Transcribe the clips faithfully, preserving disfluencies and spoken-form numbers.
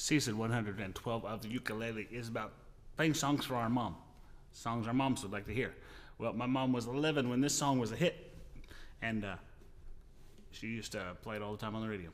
Season one hundred twelve of the ukulele is about playing songs for our mom, songs our moms would like to hear. Well, my mom was eleven when this song was a hit, and uh, she used to play it all the time on the radio.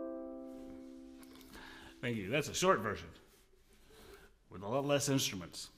Thank you. That's a short version with a lot less instruments.